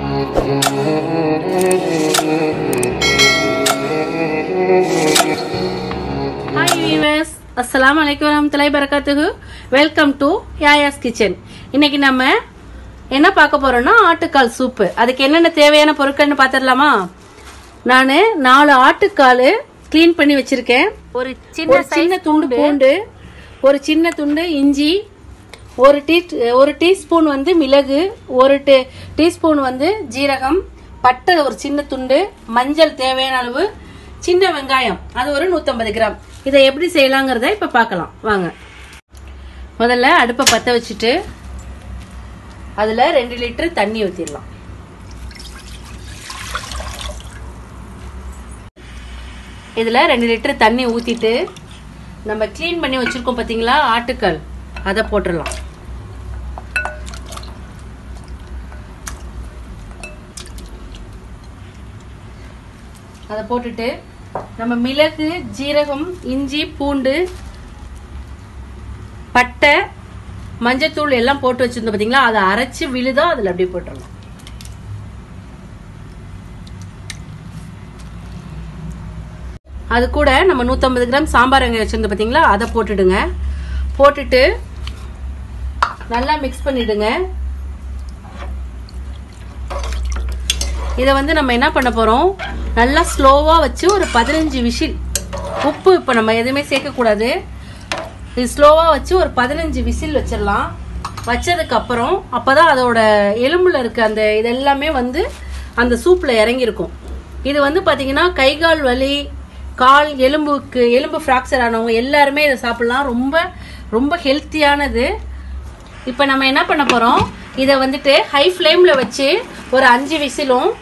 Hi viewers, Assalamualaikum warahmatullahi wabarakatuh. Welcome to Yaya's Kitchen. இன்னைக்கு நம்ம என்ன பார்க்க போறோம்னா ஆட்டுக்கால் சூப். அதுக்கு என்னென்ன தேவையான பொருட்கள்னு பாத்துறலாமா? நான் 4 ஆட்டுக்கால் க்ளீன் பண்ணி வச்சிருக்கேன். ஒரு சின்ன துண்டு பூண்டு, ஒரு சின்ன துண்டு இஞ்சி, ஒரு டீஸ்பூன் வந்து மிளகு, ஒரு டீஸ்பூன் வந்து ஜீரகம், பட்டை ஒரு சின்ன துண்டு, மஞ்சள் தேவையான அளவு, சின்ன வெங்காயம் அது ஒரு 150 கிராம். இதை எப்படி செய்யலாங்கிறத இப்ப பார்க்கலாம் வாங்க. முதல்ல அடுப்பை பற்ற வச்சுட்டு அதுல 2 லிட்டர் தண்ணி ஊற்றிடலாம். இதுல 2 லிட்டர் தண்ணி ஊற்றிட்டு நம்ம க்ளீன் பண்ணி வச்சிருக்கோம் பார்த்தீங்களா ஆட்டுக்கால், அதை போட்டுடலாம். அதை போட்டுட்டு நம்ம மிளகு, ஜீரகம், இஞ்சி, பூண்டு, பட்டை, மஞ்சத்தூள் எல்லாம் போட்டு வச்சிருந்தோம் பார்த்தீங்களா, அதை அரைச்சி விழுதா அதில் அப்படியே போட்டுடலாம். அது கூட நம்ம 150 கிராம் சாம்பார் வெங்காயம் வச்சிருந்தோம் பார்த்தீங்களா, அதை போட்டுடுங்க. போட்டுட்டு நல்லா மிக்ஸ் பண்ணிடுங்க. இதை வந்து நம்ம என்ன பண்ண போறோம், நல்லா ஸ்லோவா வச்சு ஒரு 15 விசில். உப்பு இப்போ நம்ம எதுவுமே சேர்க்கக்கூடாது. இது ஸ்லோவா வச்சு ஒரு 15 விசில் வச்சிடலாம். வச்சதுக்கு அப்புறம் அப்பதான் அதோட எலும்புல இருக்க அந்த இதெல்லாமே வந்து அந்த சூப்ல இறங்கியிருக்கும். இது வந்து பாத்தீங்கன்னா கை கால் வலி, கால் எலும்பு ஃப்ராக்சர் ஆனவங்க எல்லாருமே இதை சாப்பிடலாம். ரொம்ப ரொம்ப ஹெல்த்தியானது. இப்போ நம்ம என்ன பண்ண போறோம், இதை வந்துட்டு ஹை ஃப்ளேம்ல வச்சு ஒரு 5 விசிலும்,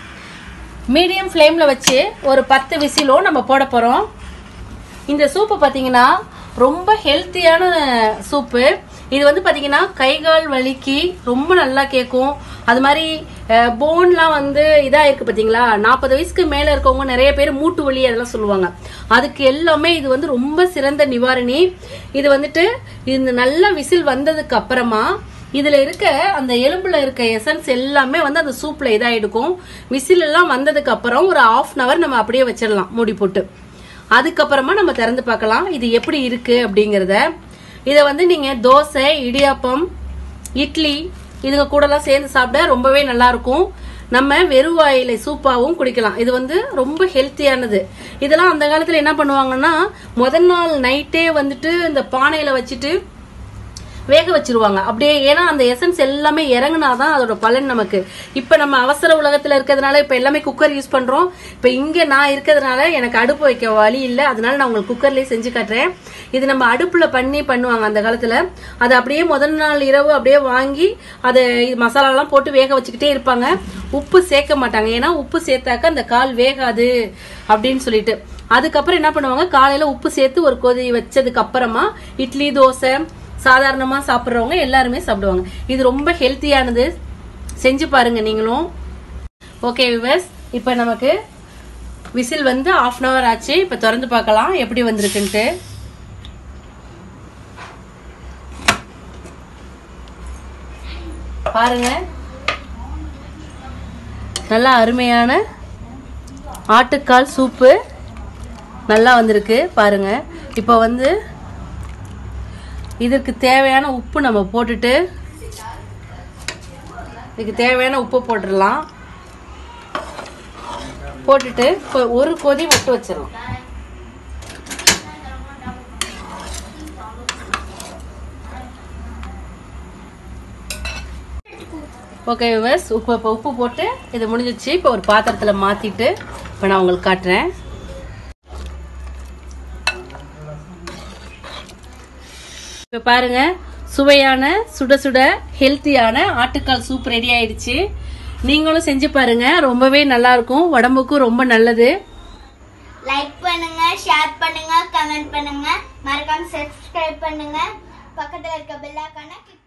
மீடியம் ஃப்ளேம்ல வச்சு ஒரு 10 விசிலும் நம்ம போட போறோம். இந்த சூப்பு பாத்தீங்கன்னா ரொம்ப ஹெல்த்தியான சூப்பு. இது வந்து பாத்தீங்கன்னா கை கால் வலிக்கு ரொம்ப நல்லா கேட்கும். அது மாதிரி போன்லாம் வந்து இதா இருக்கு பாத்தீங்களா, 40 வயசுக்கு மேல இருக்கவங்க நிறைய பேர் மூட்டு வலி அதெல்லாம் சொல்லுவாங்க. அதுக்கு எல்லாமே இது வந்து ரொம்ப சிறந்த நிவாரணி. இது வந்துட்டு இந்த நல்ல விசில் வந்ததுக்கு அப்புறமா இதுல இருக்க அந்த எலும்புல இருக்க எசன்ஸ் எல்லாமே வந்து அந்த சூப்ல இதா எடுக்கும். விசில் எல்லாம் வந்ததுக்கு அப்புறம் ஒரு 1/2 hour நம்ம அப்படியே வச்சிடலாம் மூடி போட்டு. அதுக்கப்புறமா நம்ம திறந்து பார்க்கலாம் இது எப்படி இருக்கு அப்படிங்கறத. இதை வந்து நீங்க தோசை, இடியாப்பம், இட்லி இதுங்க கூட எல்லாம் சேர்ந்து சாப்பிட ரொம்பவே நல்லா இருக்கும். நம்ம வெறும் வாயிலை சூப்பாவும் குடிக்கலாம். இது வந்து ரொம்ப ஹெல்த்தியானது. இதெல்லாம் அந்த காலத்துல என்ன பண்ணுவாங்கன்னா முதல் நாள் நைட்டே வந்துட்டு இந்த பானையில வச்சுட்டு வேக வச்சிருவாங்க அப்படியே. ஏன்னா அந்த எசன்ஸ் எல்லாமே இறங்குனாதான் அதோட பலன் நமக்கு. இப்ப நம்ம அவசர உலகத்துல இருக்கிறதுனால இப்ப எல்லாமே குக்கர் யூஸ் பண்றோம். இப்ப இங்க நான் இருக்கிறதுனால எனக்கு அடுப்பு வைக்க வழி இல்லை, அதனால நான் உங்களுக்கு குக்கர்லயே செஞ்சு காட்டுறேன். இது நம்ம அடுப்புல பண்ணுவாங்க அந்த காலத்துல. அதை அப்படியே முதல் நாள் இரவு அப்படியே வாங்கி அதை மசாலா எல்லாம் போட்டு வேக வச்சுக்கிட்டே இருப்பாங்க. உப்பு சேர்க்க மாட்டாங்க, ஏன்னா உப்பு சேர்த்தாக்க அந்த கால் வேகாது அப்படின்னு சொல்லிட்டு. அதுக்கப்புறம் என்ன பண்ணுவாங்க, காலையில உப்பு சேர்த்து ஒரு கொதி வச்சதுக்கு அப்புறமா இட்லி, தோசை சாதாரணமா சாப்பிட்றவங்க எல்லாருமே சாப்பிடுவாங்க. இது ரொம்ப ஹெல்த்தியானது, செஞ்சு பாருங்க நீங்களும். ஓகே விவர்ஸ், இப்ப நமக்கு விசில் வந்து 1/2 hour ஆச்சு. இப்ப திறந்து பார்க்கலாம் எப்படி வந்திருக்குன்ட்டு. பாருங்க, நல்லா அருமையான ஆட்டுக்கால் சூப்பு நல்லா வந்திருக்கு பாருங்க. இப்போ வந்து இதற்கு தேவையான உப்பு நம்ம போட்டுட்டு இதுக்கு தேவையான உப்பு போட்டுடலாம். போட்டுட்டு ஒரு கொதி மட்டும் வச்சிடலாம். ஓகே விவர்ஸ், உப்பு போட்டு இது முடிஞ்சிச்சு. இப்போ ஒரு பாத்திரத்துல மாத்திட்டு இப்போ நான் உங்களுக்கு காட்டுறேன். இப்போ பாருங்க, சுவையான சுட சுட ஹெல்த்தியான ஆட்டுக்கால் சூப் ரெடி ஆயிடுச்சு. நீங்களும் செஞ்சு பாருங்க, ரொம்பவே நல்லா இருக்கும், உடம்புக்கும் ரொம்ப நல்லது. லைக் பண்ணுங்க, ஷேர் பண்ணுங்க, கமெண்ட் பண்ணுங்க, மறக்காம சப்ஸ்கிரைப் பண்ணுங்க, பக்கத்துல இருக்க பெல் ஐகானை